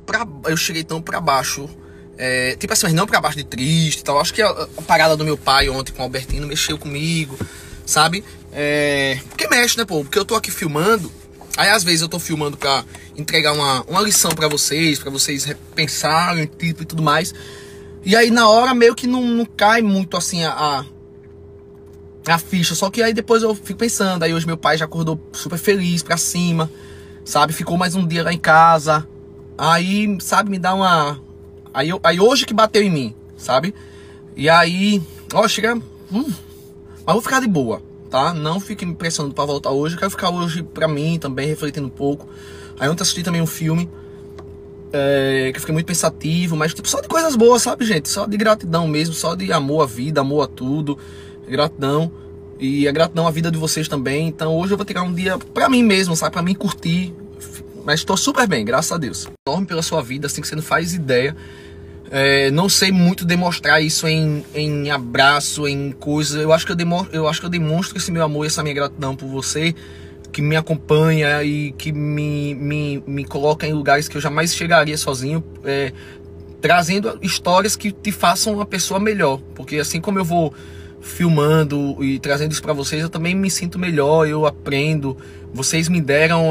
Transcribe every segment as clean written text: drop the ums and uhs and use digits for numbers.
tão pra baixo. Tipo assim, mas não pra baixo de triste e tal. Acho que a parada do meu pai ontem com o Albertino mexeu comigo, sabe? Porque mexe, né, pô? Porque eu tô aqui filmando. Aí às vezes eu tô filmando pra entregar uma lição pra vocês repensarem, tipo, e tudo mais. E aí na hora meio que não cai muito assim a ficha. Só que aí depois eu fico pensando. Aí hoje meu pai já acordou super feliz pra cima, sabe? Ficou mais um dia lá em casa. Aí, sabe, me dá uma... Aí hoje que bateu em mim, sabe? E aí, ó, chega... Mas vou ficar de boa, tá? Não fique me pressionando pra voltar hoje. Eu quero ficar hoje pra mim também, refletindo um pouco. Aí ontem assisti também um filme que eu fiquei muito pensativo, mas tipo, só de coisas boas, sabe, gente? Só de gratidão mesmo, só de amor à vida, amor a tudo. Gratidão. E a gratidão à vida de vocês também. Então hoje eu vou tirar um dia pra mim mesmo, sabe? Pra mim curtir. Mas tô super bem, graças a Deus. Enorme pela sua vida, assim, que você não faz ideia. Não sei muito demonstrar isso em abraço, em coisas. Eu acho que eu demonstro esse meu amor e essa minha gratidão por você, que me acompanha e que me coloca em lugares que eu jamais chegaria sozinho, trazendo histórias que te façam uma pessoa melhor. Porque assim como eu vou filmando e trazendo isso pra vocês, eu também me sinto melhor, eu aprendo. Vocês me deram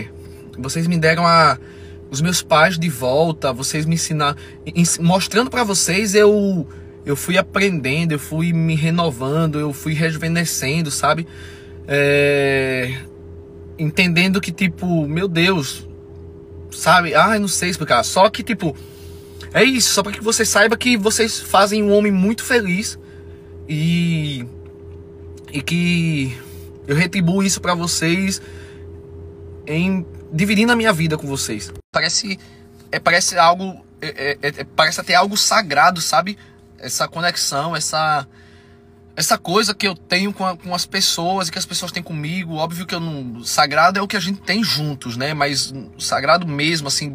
os meus pais de volta, vocês me ensinaram, mostrando pra vocês, eu fui aprendendo, eu fui me renovando, eu fui rejuvenescendo, sabe? Entendendo que, tipo, meu Deus, sabe? Eu não sei explicar, só que, tipo, é isso, só pra que você saiba que vocês fazem um homem muito feliz e que eu retribuo isso pra vocês dividindo a minha vida com vocês. Parece algo, parece até algo sagrado, sabe? Essa conexão, essa coisa que eu tenho com as pessoas e que as pessoas têm comigo. Óbvio que sagrado é o que a gente tem juntos, né? Mas sagrado mesmo, assim,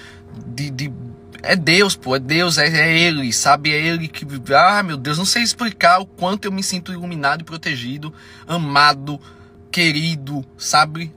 é Deus, pô, é Deus, é Ele, sabe? É Ele que... meu Deus, não sei explicar o quanto eu me sinto iluminado e protegido, amado, querido, sabe?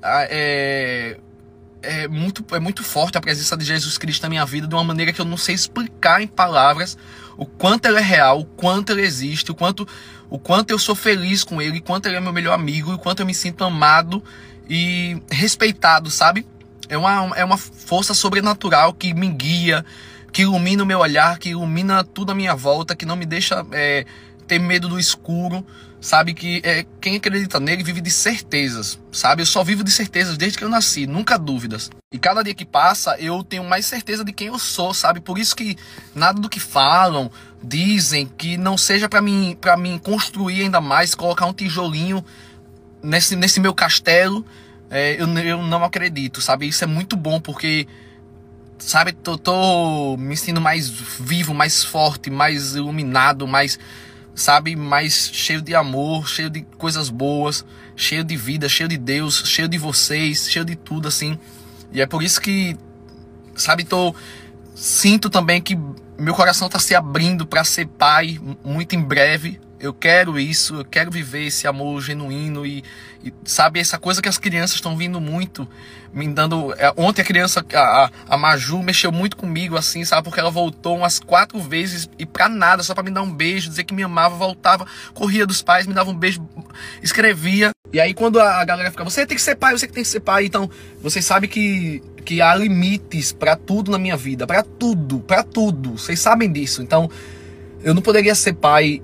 É muito forte a presença de Jesus Cristo na minha vida de uma maneira que eu não sei explicar em palavras o quanto Ele é real, o quanto Ele existe, o quanto eu sou feliz com Ele, o quanto Ele é meu melhor amigo, o quanto eu me sinto amado e respeitado, sabe? É uma força sobrenatural que me guia, que ilumina o meu olhar, que ilumina tudo à minha volta, que não me deixa ter medo do escuro, sabe? Que quem acredita nele vive de certezas, sabe? Eu só vivo de certezas desde que eu nasci, nunca dúvidas. E cada dia que passa eu tenho mais certeza de quem eu sou, sabe? Por isso que nada do que falam, dizem, que não seja pra mim construir ainda mais, colocar um tijolinho nesse meu castelo, eu não acredito, sabe? Isso é muito bom porque... sabe, tô me sentindo mais vivo, mais forte, mais iluminado, mais, sabe, mais cheio de amor, cheio de coisas boas, cheio de vida, cheio de Deus, cheio de vocês, cheio de tudo, assim. E é por isso que, sabe, sinto também que meu coração tá se abrindo para ser pai muito em breve. Eu quero isso, eu quero viver esse amor genuíno e sabe, essa coisa que as crianças estão vindo muito, me dando... Ontem a criança, a Maju, mexeu muito comigo, assim, sabe, porque ela voltou umas 4 vezes e pra nada, só pra me dar um beijo, dizer que me amava, voltava, corria dos pais, me dava um beijo, escrevia. E aí quando a galera fica, você tem que ser pai, você que tem que ser pai, então vocês sabem que há limites pra tudo na minha vida, pra tudo, vocês sabem disso, então... Eu não poderia ser pai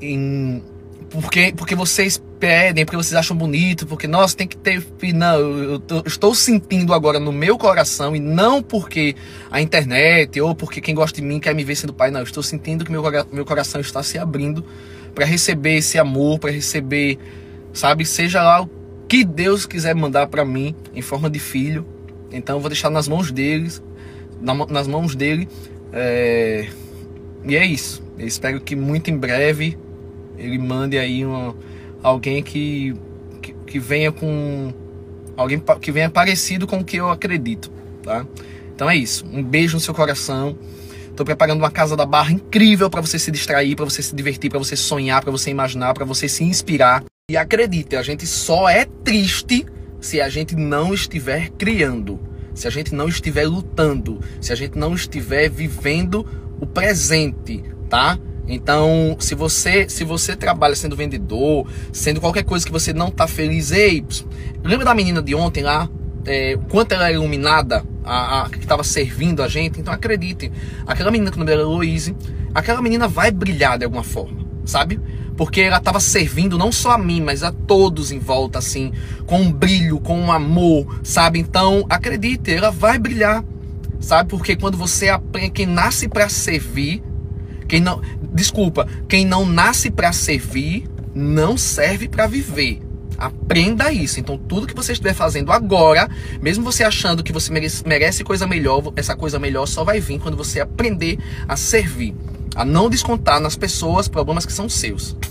porque vocês pedem, porque vocês acham bonito, porque, nossa, tem que ter... Não, eu estou sentindo agora no meu coração, e não porque a internet, ou porque quem gosta de mim quer me ver sendo pai, não. Eu estou sentindo que meu coração está se abrindo para receber esse amor, para receber, sabe, seja lá o que Deus quiser mandar para mim, em forma de filho. Então eu vou deixar nas mãos deles, nas mãos dele, e é isso. Eu espero que muito em breve ele mande aí alguém que venha com... alguém que venha parecido com o que eu acredito, tá? Então é isso. Um beijo no seu coração. Tô preparando uma Casa da Barra incrível para você se distrair, para você se divertir, para você sonhar, para você imaginar, para você se inspirar. E acredite, a gente só é triste se a gente não estiver criando. se a gente não estiver lutando, se a gente não estiver vivendo o presente, tá? Então, se você trabalha sendo vendedor, sendo qualquer coisa que você não tá feliz, ei, lembra da menina de ontem lá? O quanto ela era iluminada, que estava servindo a gente? Então acredite, aquela menina que o nome dela é Heloise, aquela menina vai brilhar de alguma forma, sabe? Porque ela estava servindo não só a mim, mas a todos em volta, assim, com um brilho, com um amor, sabe? Então acredite, ela vai brilhar, sabe? Porque quando você aprende, quem nasce para servir, quem não nasce para servir, não serve para viver. Aprenda isso. Então tudo que você estiver fazendo agora, mesmo você achando que você merece coisa melhor, essa coisa melhor só vai vir quando você aprender a servir, a não descontar nas pessoas problemas que são seus.